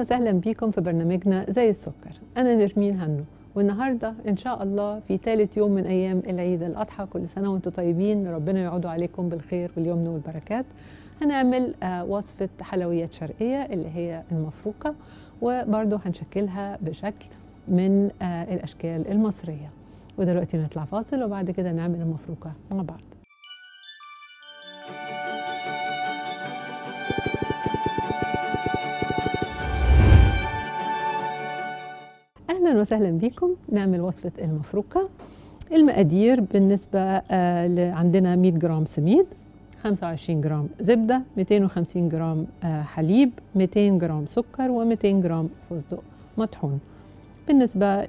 أهلا وسهلا بيكم في برنامجنا زي السكر. أنا نرمين هنو، والنهاردة إن شاء الله في ثالث يوم من أيام العيد الأضحى. كل سنة وأنتم طيبين، ربنا يعودوا عليكم بالخير واليمن والبركات. هنعمل وصفة حلويات شرقية اللي هي المفروكة، وبرضه هنشكلها بشكل من الأشكال المصرية. ودلوقتي نطلع فاصل وبعد كده نعمل المفروكة مع بعض. أهلا وسهلا بكم. نعمل وصفة المفروكة. المقادير بالنسبة عندنا 100 جرام سميد، 25 جرام زبدة، 250 جرام حليب، 200 جرام سكر، و200 جرام فستق مطحون. بالنسبة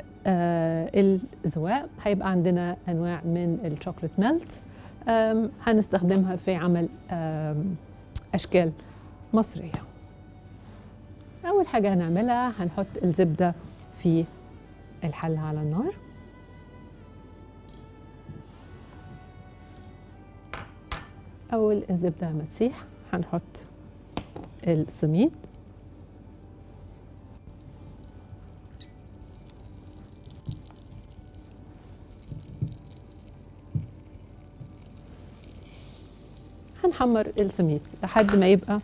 للذواق هيبقى عندنا أنواع من الشوكولات ميلت، هنستخدمها في عمل أشكال مصرية. أول حاجة هنعملها هنحط الزبدة في الحلة على النار. أول الزبدة ما تسيح هنحط السميد، هنحمر السميد لحد ما يبقى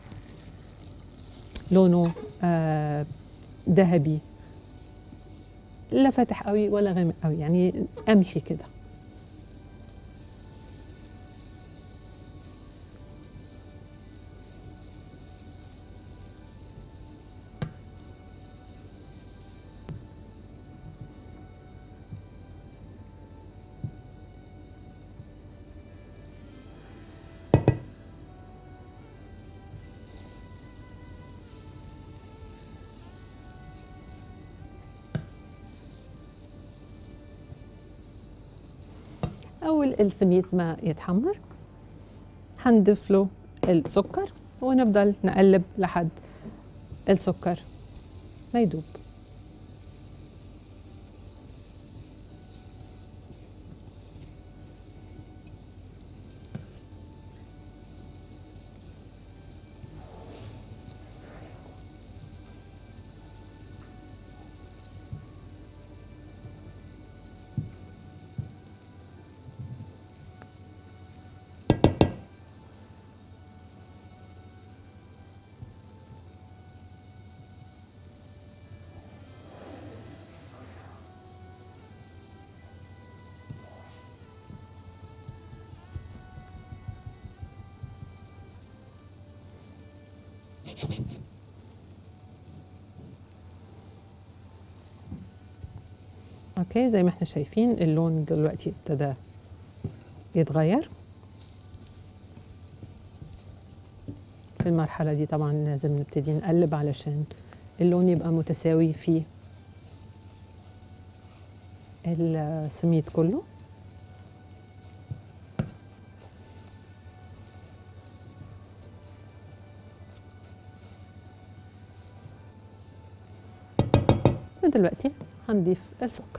لونه ذهبي، لا فاتح قوي ولا غامق قوي، يعني قمحي كده. أول السميد ما يتحمر هنضيف له السكر، ونفضل نقلب لحد السكر ما يدوب. اوكي، زي ما احنا شايفين اللون دلوقتي ابتدى يتغير. في المرحلة دي طبعا لازم نبتدي نقلب علشان اللون يبقى متساوي في السميد كله. ودلوقتي هنضيف السكر.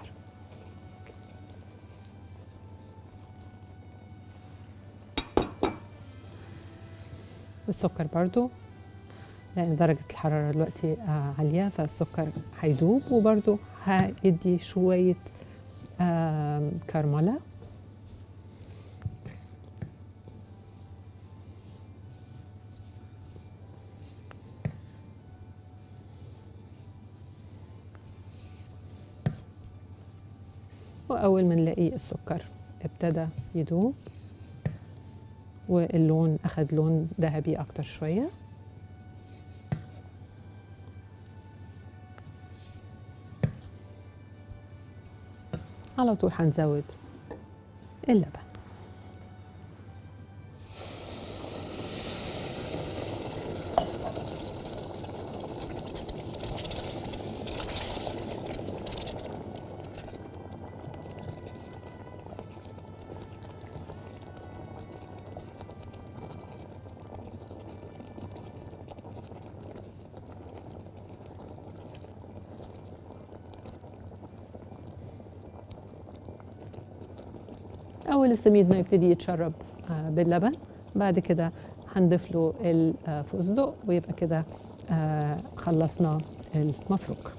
والسكر برضو لأن درجة الحرارة دلوقتي عالية، فالسكر هيدوب وبرضو هيدي شوية كرملة. وأول ما نلاقي السكر ابتدى يدوب واللون أخد لون ذهبي أكتر شوية، على طول هنزود اللبن. أول السميد ما يبتدي يتشرب باللبن، بعد كده هنضيف له الفستق، ويبقى كده خلصنا المفروك.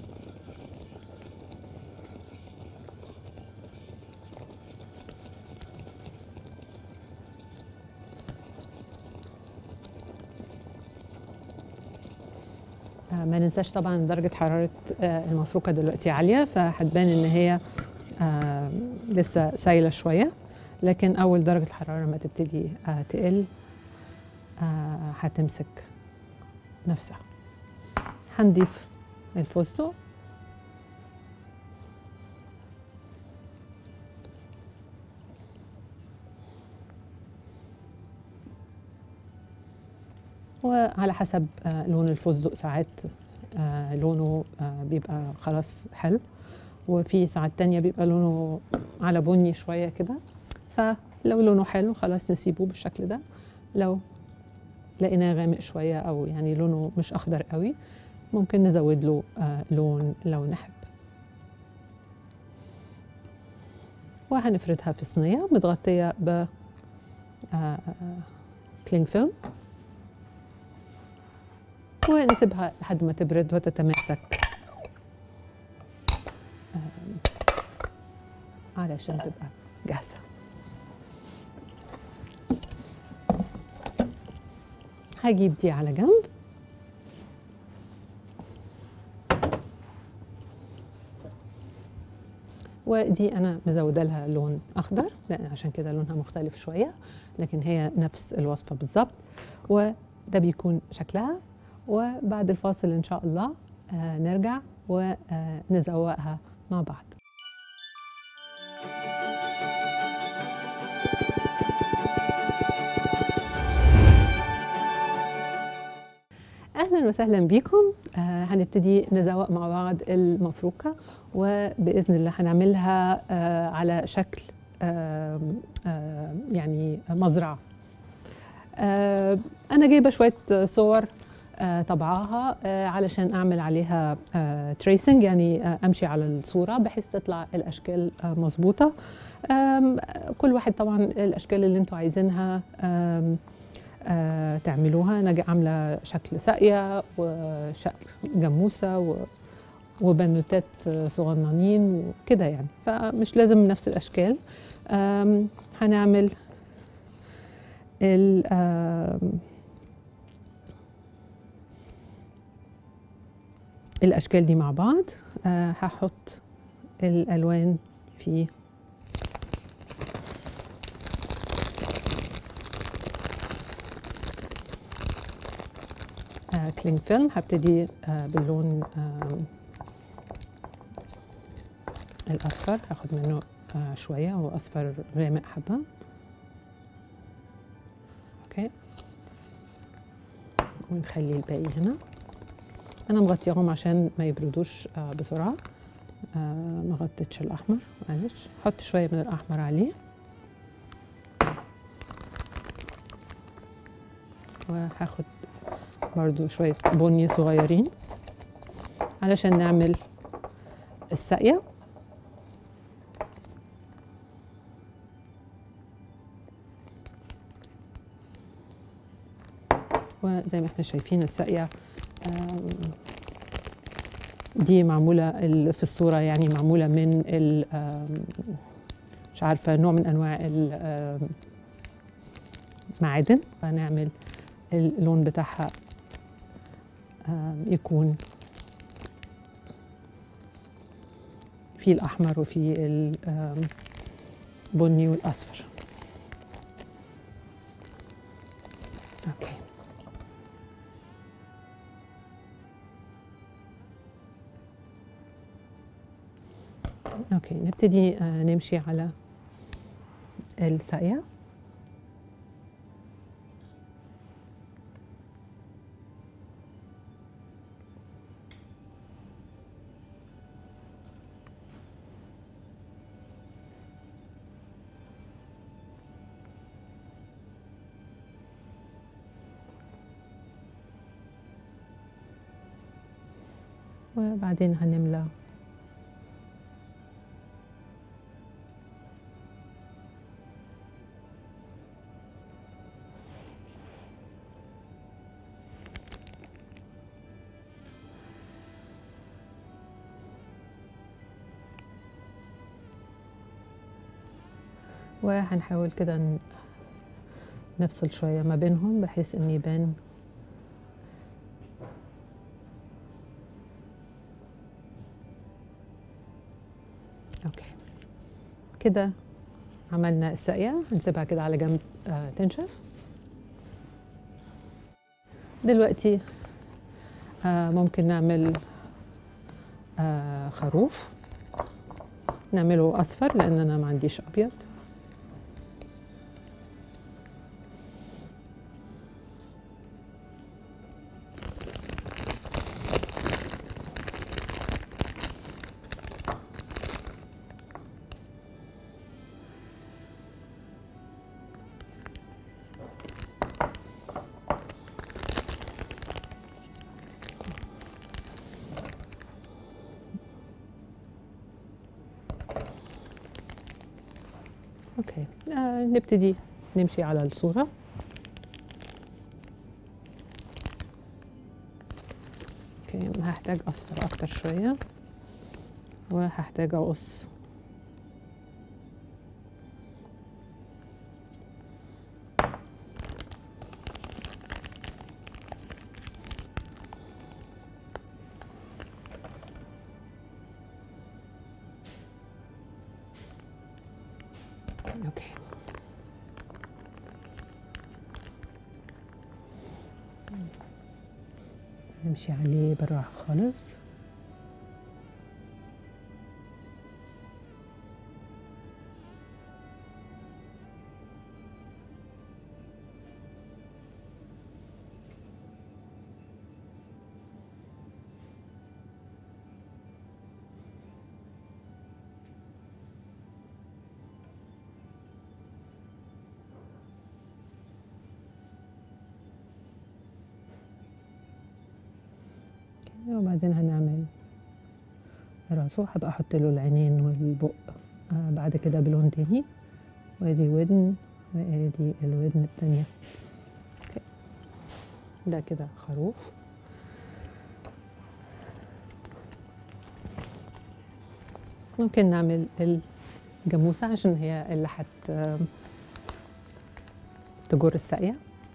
ما ننساش طبعا درجة حرارة المفروكة دلوقتي عالية، فهتبان ان هي لسه سايلة شوية، لكن اول درجة الحرارة ما تبتدي تقل هتمسك نفسها. هنضيف الفستق وعلى حسب لون الفستق، ساعات لونه بيبقى خلاص حلو، وفي ساعات تانية بيبقى لونه على بني شوية كده، فلو لونه حلو خلاص نسيبه بالشكل ده. لو لقيناه غامق شوية أو يعني لونه مش أخضر قوي ممكن نزود له لون لو نحب. وهنفردها في صينية متغطية ب كلينج فيلم ونسيبها لحد ما تبرد وتتماسك علشان تبقى جاهزة. هجيب دي على جنب. ودي أنا مزودة لها لون أخضر لأن عشان كده لونها مختلف شوية، لكن هي نفس الوصفة بالظبط، وده بيكون شكلها. وبعد الفاصل إن شاء الله نرجع ونزوقها مع بعض. أهلا وسهلا بكم. هنبتدي نزوق مع بعض المفروكة، وبإذن الله هنعملها على شكل يعني مزرعة. أنا جايبة شوية صور طبعاها علشان أعمل عليها تريسنج، يعني أمشي على الصورة بحيث تطلع الأشكال مظبوطة. كل واحد طبعا الأشكال اللي انتوا عايزينها تعملوها. أنا عاملة شكل ساقية وشكل جاموسة وبنوتات صغننين وكده يعني، فمش لازم نفس الأشكال. هنعمل الأشكال دي مع بعض. هحط الألوان في كلينج فيلم. هبتدي باللون الأصفر، هاخد منه شوية، هو أصفر غامق حبة. أوكي، ونخلي الباقي هنا. أنا مغطياهم عشان ما يبردوش بسرعة. ما غطيتش الأحمر، معلش. حط شوية من الأحمر عليه، وهاخد برضو شوية بني صغيرين علشان نعمل الساقية. وزي ما احنا شايفين الساقية دي معمولة في الصورة، يعني معمولة من مش عارفة نوع من أنواع المعادن. فنعمل اللون بتاعها يكون في الأحمر وفي البني والأصفر. أوكي، أوكي، نبتدي نمشي على الساقية. وبعدين هنملى وهنحاول كده نفصل شوية ما بينهم بحيث ان يبان اوكي. كده عملنا الساقية، هنسيبها كده على جنب تنشف. دلوقتي ممكن نعمل خروف، نعمله أصفر لأن أنا ما عنديش أبيض. اوكي، نبتدي نمشي على الصورة. اوكي، هحتاج اصفر اكتر شوية وهحتاج اقص اوكي. نمشي عليه بالراحة خالص. وبعدين هنعمل راسه، هبقى احط له العينين والبق بعد كده بلون تاني. وادي ودن وادي الودن التانية. اوكي، ده كده خروف. ممكن نعمل الجاموسة عشان هي اللي تجر الساقية.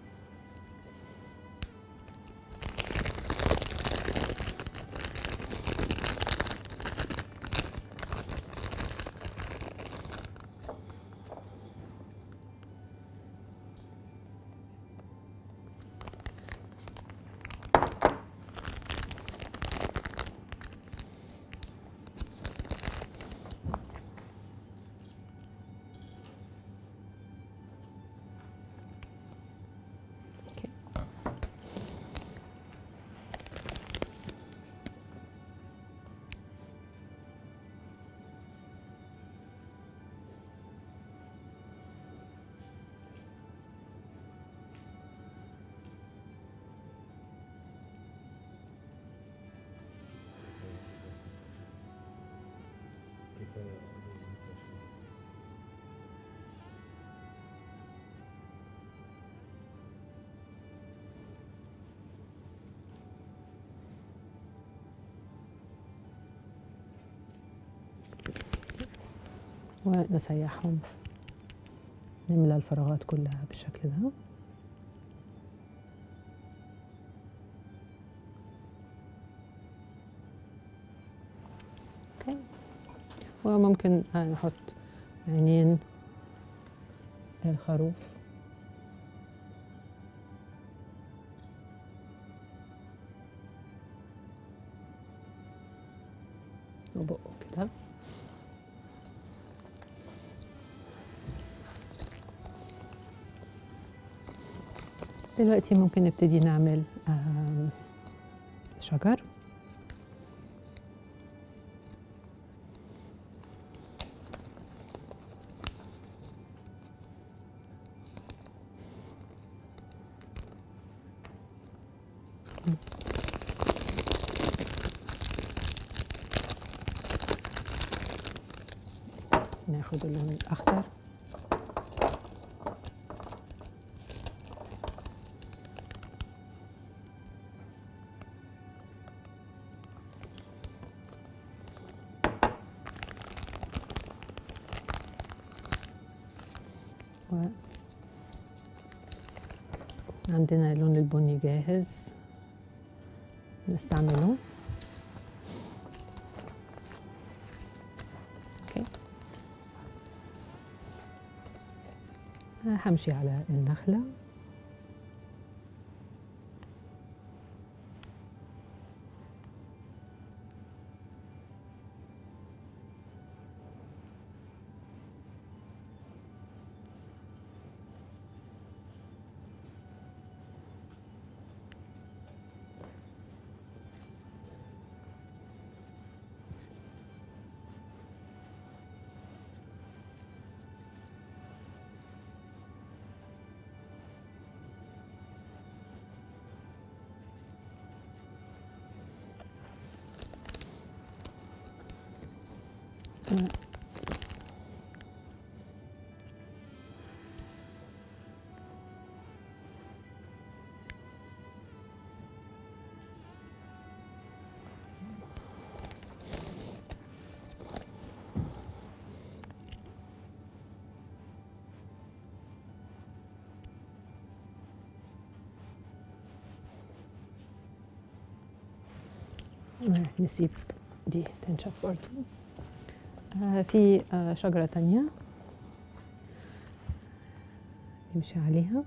ونسيحهم، نملى الفراغات كلها بالشكل ده. اوكي، وممكن نحط عينين الخروف وبقه كده. دلوقتي ممكن نبتدي نعمل شجر. ناخد اللون الأخضر. عندنا اللون البني جاهز نستعمله. اوكي، همشي على النخلة. نسيب دي تنشف برضو. في شجرة تانية نمشي عليها.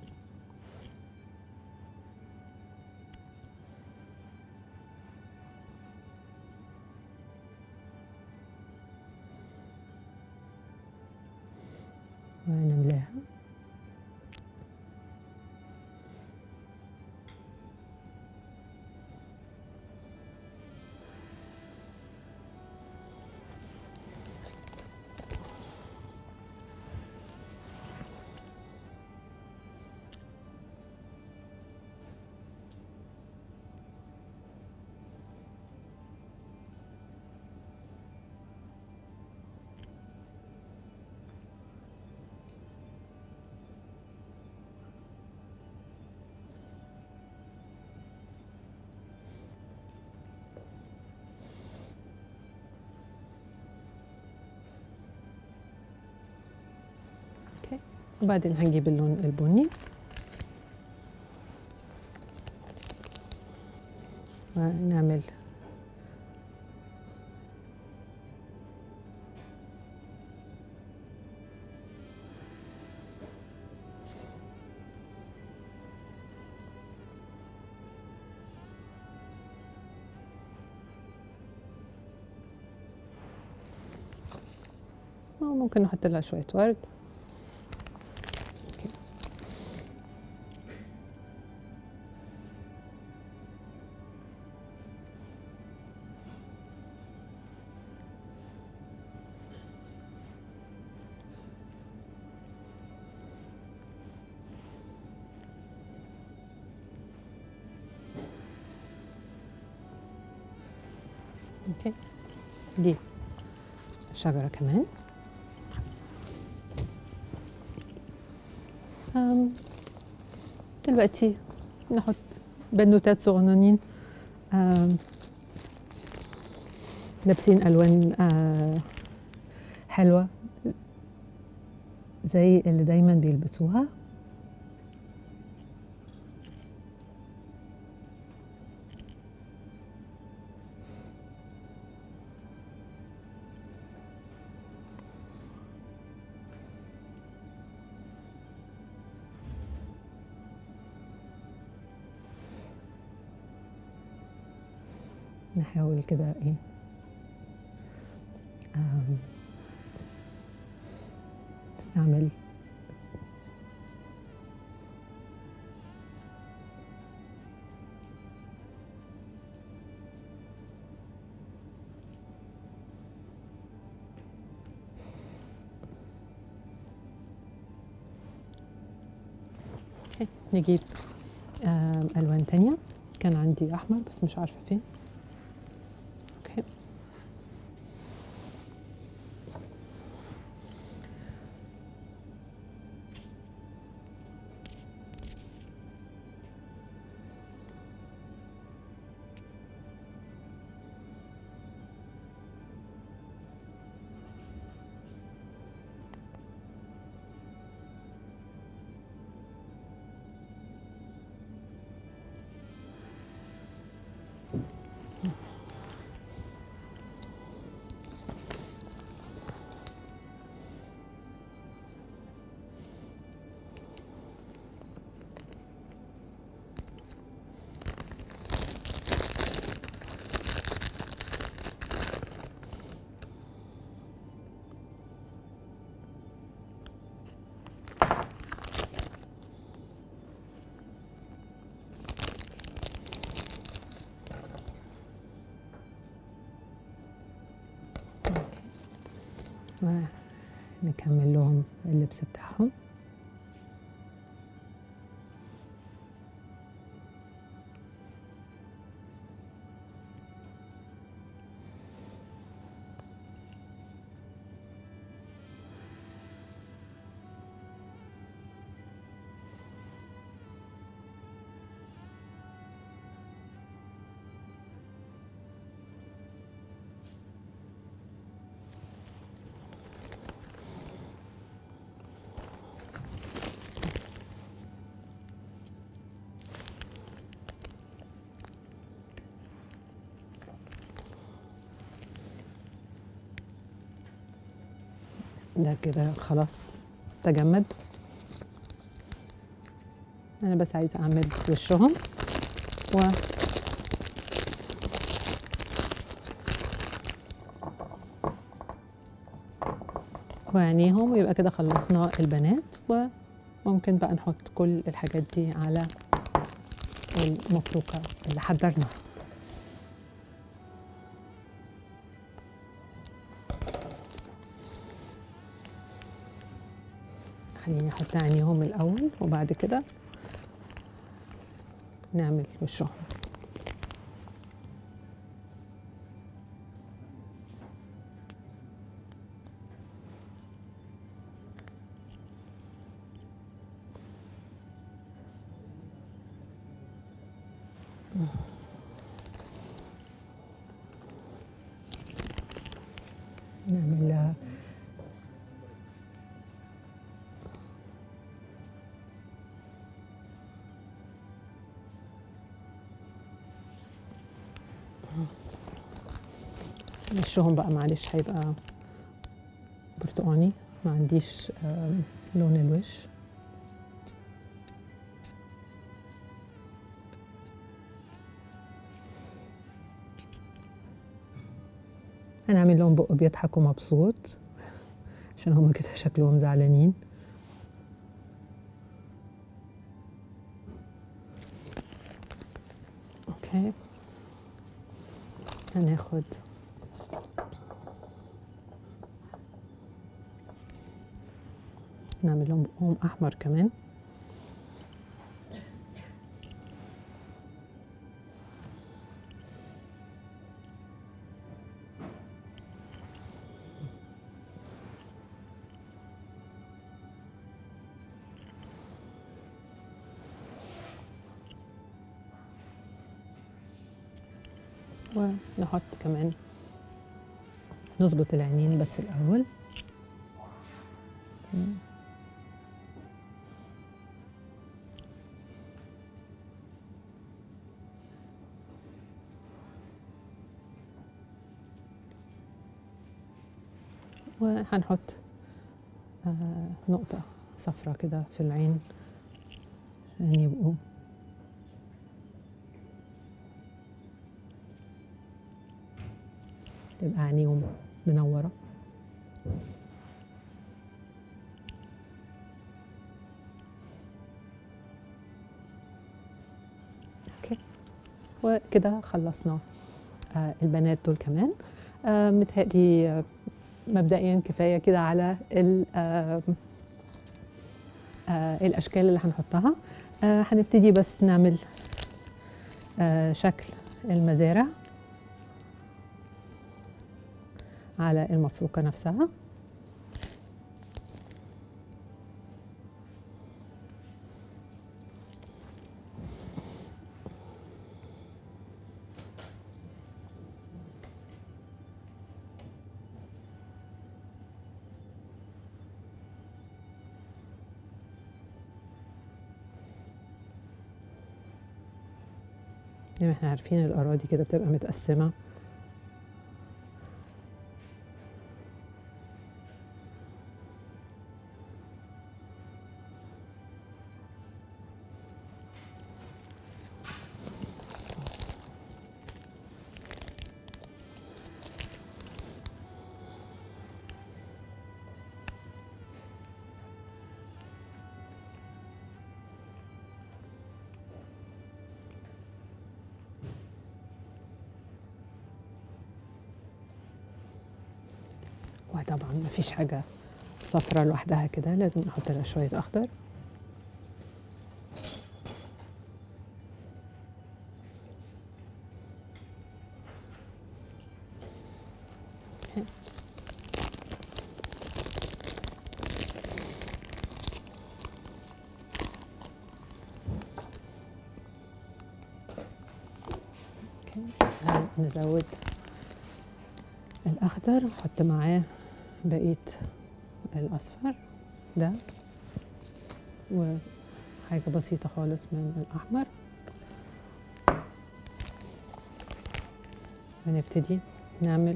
ونملاها. وبعدين هنجيب اللون البني ونعمل ممكن نحط لها شوية ورد. اوكي، دي شجرة كمان. دلوقتي نحط بنوتات صغننين لابسين ألوان حلوة زي اللي دايما بيلبسوها. نحاول كده ايه نستعمل نجيب ألوان تانية. كان عندي أحمر بس مش عارفة فين. اوكي، ونكمل لهم اللبس بتاعهم. ده كده خلاص تجمد. انا بس عايزه اعمل وشهم وعينيهم، ويبقى كده خلصنا البنات. وممكن بقى نحط كل الحاجات دي على المفروكه اللي حضرناها. خليني احط عينيهم الاول وبعد كده نعمل وشهم. نعمل لها وشهم بقى، معلش هيبقى برتقاني، ما عنديش لون الوش. هنعمل لهم بقه بيضحك ومبسوط عشان هما كده شكلهم زعلانين. اوكي، هناخد نعمل لهم بقهم احمر كمان. ونحط كمان نظبط العينين بس الأول. وهنحط نقطة صفرة كده في العين عشان يبقوا تبقى عينيهم منورة. اوكي، وكده خلصنا البنات دول كمان. متهيألي مبدئيا كفاية كده على الأشكال اللي هنحطها. هنبتدي بس نعمل شكل المزارع على المفروكة نفسها. يعني احنا عارفين الأراضي كده بتبقى متقسمة، طبعا مفيش حاجة صفرة لوحدها كده، لازم نحط لها شوية أخضر. نزود الأخضر، نحط معاه بقية الأصفر ده، وحاجة بسيطة خالص من الأحمر، ونبتدي نعمل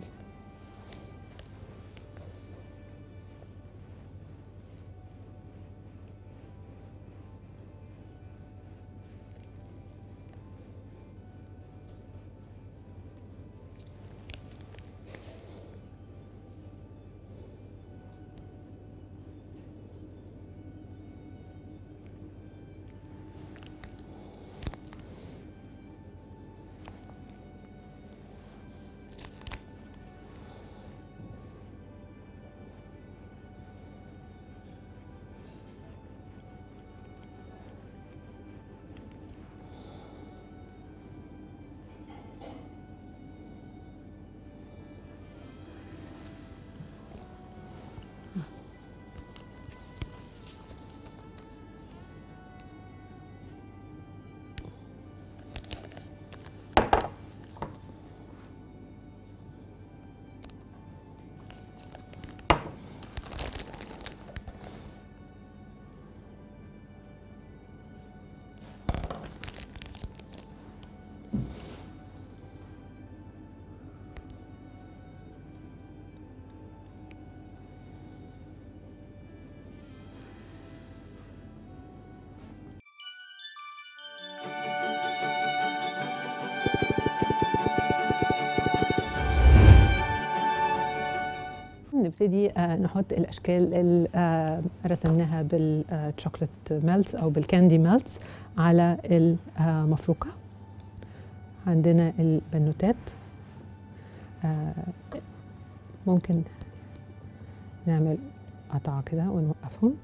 نبتدي نحط الأشكال اللي رسمناها بالشوكولات ميلتس أو بالكاندي ميلتس على المفروكة. عندنا البنوتات، ممكن نعمل قطعة كده ونوقفهم.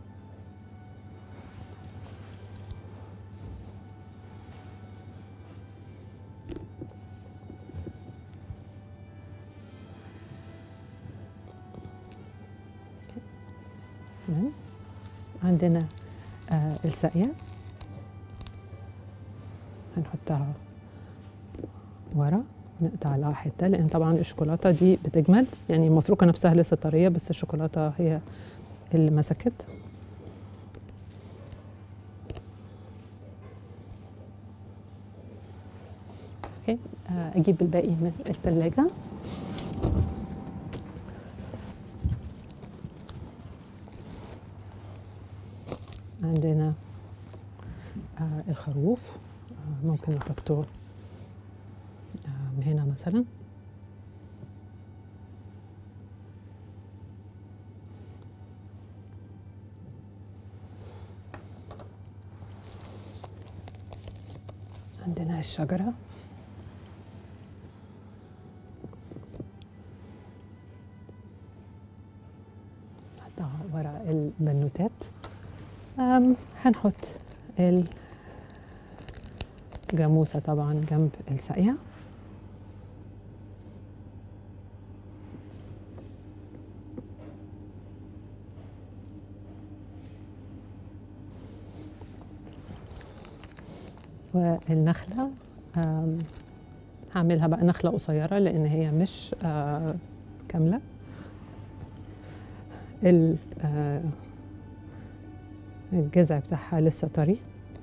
عندنا الساقية هنحطها ورا، نقطع لها حتة، لأن طبعا الشوكولاتة دي بتجمد، يعني المفروكة نفسها لسه طرية بس الشوكولاتة هي اللي مسكت. اوكي، اجيب الباقي من الثلاجة. عندنا الخروف، ممكن نحطه هنا مثلا. عندنا الشجرة، نحطها ورا البنوتات. هنحط الجاموسة طبعا جنب الساقية. والنخلة هعملها بقى نخلة قصيرة لأن هي مش كاملة. الجذع بتاعها لسه طري.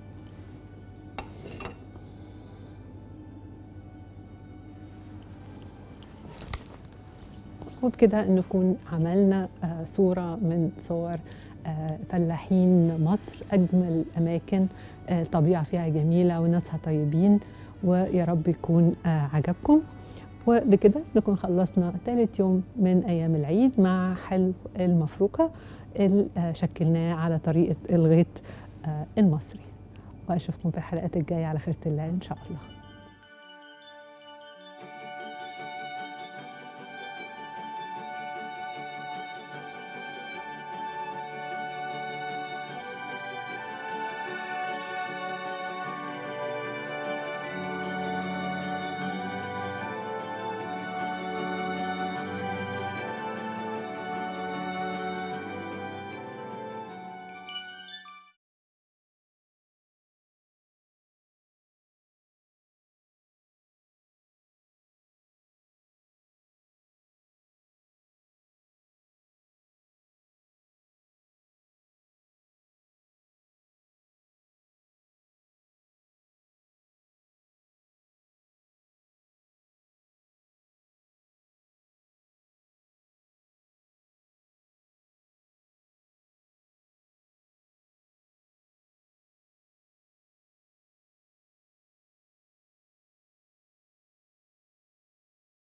وبكده نكون عملنا صورة من صور فلاحين مصر، أجمل أماكن، طبيعة فيها جميلة وناسها طيبين، ويا رب يكون عجبكم. وبكده نكون خلصنا ثالث يوم من أيام العيد مع حلو المفروكة اللي شكلناه على طريقة الغيط المصري. وأشوفكم في الحلقات الجاية على خيرة الله إن شاء الله.